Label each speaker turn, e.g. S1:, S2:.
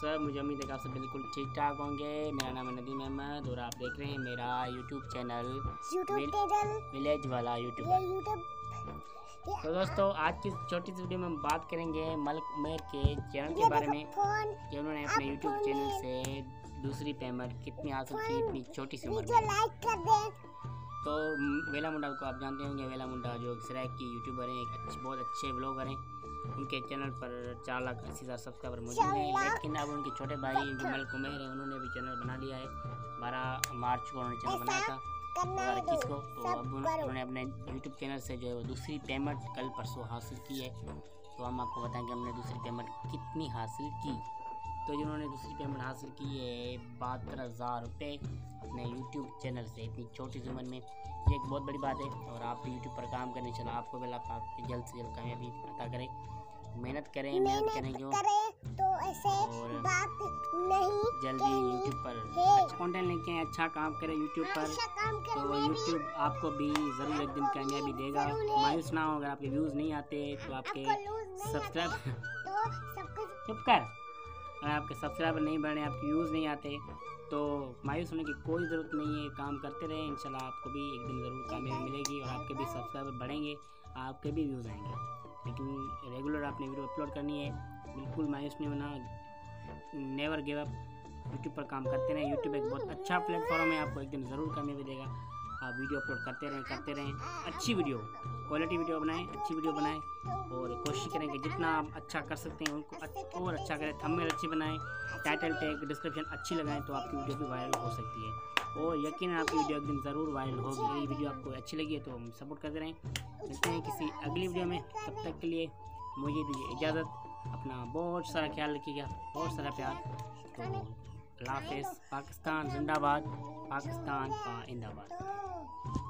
S1: सब? मुझे उम्मीद है कि आप सब बिल्कुल ठीक ठाक होंगे। मेरा नाम है नदीम अहमद और आप देख रहे हैं मेरा यूट्यूब चैनल विलेज वाला यूट्यूब। तो दोस्तों, आज की छोटी सी वीडियो में हम बात करेंगे मलिक उमैर के चैनल के बारे में कि उन्होंने अपने यूट्यूब चैनल से दूसरी पेमेंट कितनी हासिल की इतनी छोटी सी उम्र में। तो वेला मुंडा को आप जानते होंगे। वेला मुंडा जो सराय की यूट्यूबर हैं, एक बहुत अच्छे ब्लॉगर हैं। उनके चैनल पर 4,80,000 सब्सक्राइबर मौजूद हैं। लेकिन अब उनके छोटे भाई जो मलिक उमैर हैं, उन्होंने भी चैनल बना लिया है। 12 मार्च को उन्होंने चैनल बनाया था 2021 को। तो अब उन्होंने अपने यूट्यूब चैनल से जो है वो दूसरी पेमेंट कल परसों हासिल की है। तो हम आपको बताएंगे हमने दूसरी पेमेंट कितनी हासिल की। तो जिन्होंने दूसरी पेमेंट हासिल की है 72,000 रुपये अपने यूट्यूब चैनल से इतनी छोटी सी उम्र में, ये एक बहुत बड़ी बात है। और आप भी यूट्यूब पर काम करने चला, आपको भी अल्लाह पाक जल्द से जल्द कामयाबी अता करे। मेहनत करें जो
S2: तो ऐसे बात नहीं
S1: जल्दी यूट्यूब पर अच्छा कंटेंट लेके अच्छा काम करें यूट्यूब पर। तो यूट्यूब आपको भी ज़रूर एक दिन कामयाबी देगा। मायूस ना हो, अगर आपके व्यूज़ नहीं आते तो आपके सब्सक्राइब चुप कर, अगर आपके सब्सक्राइबर नहीं बढ़े, आपके व्यूज़ नहीं आते तो मायूस होने की कोई ज़रूरत नहीं है। काम करते रहें, इंशाल्लाह आपको भी एक दिन ज़रूर कामयाबी मिलेगी और आपके भी सब्सक्राइबर बढ़ेंगे, आपके भी व्यूज़ आएंगे। लेकिन रेगुलर आपने वीडियो अपलोड करनी है, बिल्कुल मायूस नहीं होना, नेवर गिव अप। यूट्यूब पर काम करते रहें। यूट्यूब एक बहुत अच्छा प्लेटफॉर्म है, आपको एक दिन ज़रूर कामयाबी देगा। आप वीडियो अपलोड करते रहें, अच्छी वीडियो, क्वालिटी वीडियो बनाएं, अच्छी वीडियो बनाएं और कोशिश करें कि जितना आप अच्छा कर सकते हैं उनको और अच्छा करें। थंबनेल अच्छी बनाएं, टाइटल टैग डिस्क्रिप्शन अच्छी लगाएं तो आपकी वीडियो भी वायरल हो सकती है। और यकीनन आपकी वीडियो एक दिन ज़रूर वायरल होगी। ये वीडियो आपको अच्छी लगी है तो हम सपोर्ट करते रहें। मिलते हैं किसी अगली वीडियो में, तब तक के लिए मुझे दीजिए इजाज़त। अपना बहुत सारा ख्याल रखिएगा, बहुत सारा प्यार। तो अल्लाह हाफ़िज़। पाकिस्तान जिंदाबाद, पाकिस्तान जिंदाबाद।